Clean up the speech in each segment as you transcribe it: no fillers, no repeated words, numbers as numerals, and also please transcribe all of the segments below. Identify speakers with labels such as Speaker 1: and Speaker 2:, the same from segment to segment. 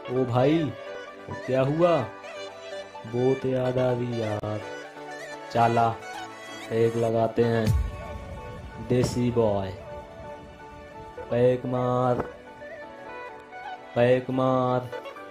Speaker 1: ओ भाई, क्या हुआ? बहुत याद आ रही यार। चाला पैक लगाते हैं। देसी बॉय, पैक मार, पैक मार।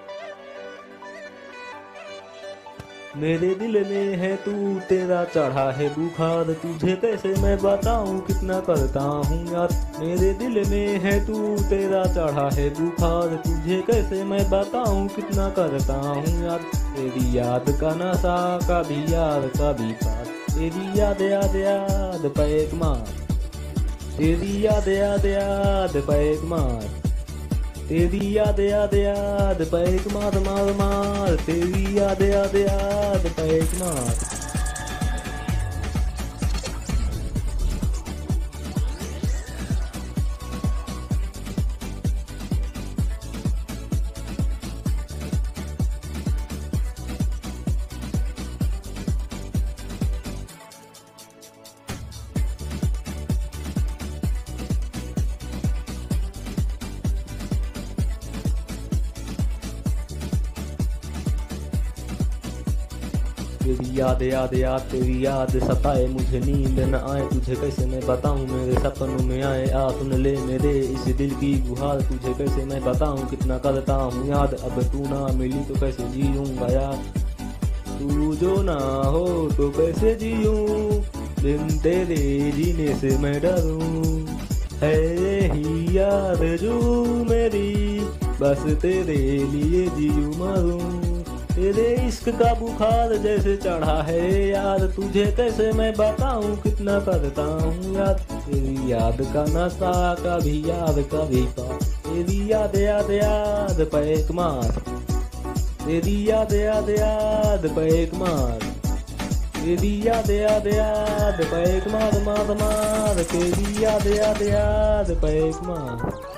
Speaker 1: मेरे दिल में है तू, तेरा चढ़ा है बुखार, तुझे कैसे मैं बताऊं कितना करता हूँ यार। मेरे दिल में है तू, तेरा चढ़ा है बुखार, तुझे कैसे मैं बताऊं कितना करता हूँ यार। तेरी याद का नशा, कभी यार कभी पार, तेरी याद याद याद पैक मार, तेरी याद याद याद पैक मार, तेरी याद याद याद पैक मार मार मार, तेरी याद याद याद पैक मार। तेरी याद याद याद, तेरी याद सताए मुझे, नींद न आए तुझे कैसे मैं बताऊं, मेरे सपनों में आए आ सुन ले मेरे इस दिल की गुहार, तुझे कैसे मैं बताऊं कितना करता हूँ याद। अब तू ना मिली तो कैसे जीऊंगा यार, तू जो ना हो तो कैसे जीऊं, बिन तेरे जीने से मैं डरूं। है यही याद जो मेरी, बस तेरे लिए जीऊं मरूं। तेरे इश्क का बुखार जैसे चढ़ा है यार, तुझे कैसे मैं बताऊं कितना करता हूँ यार। तेरी याद का नशा, कभी याद कभी पार, तेरी याद याद याद पैक मार, तेरी याद याद याद पैक मार, तेरी याद याद याद पैक मार मार मार, तेरी याद याद याद पैक मार।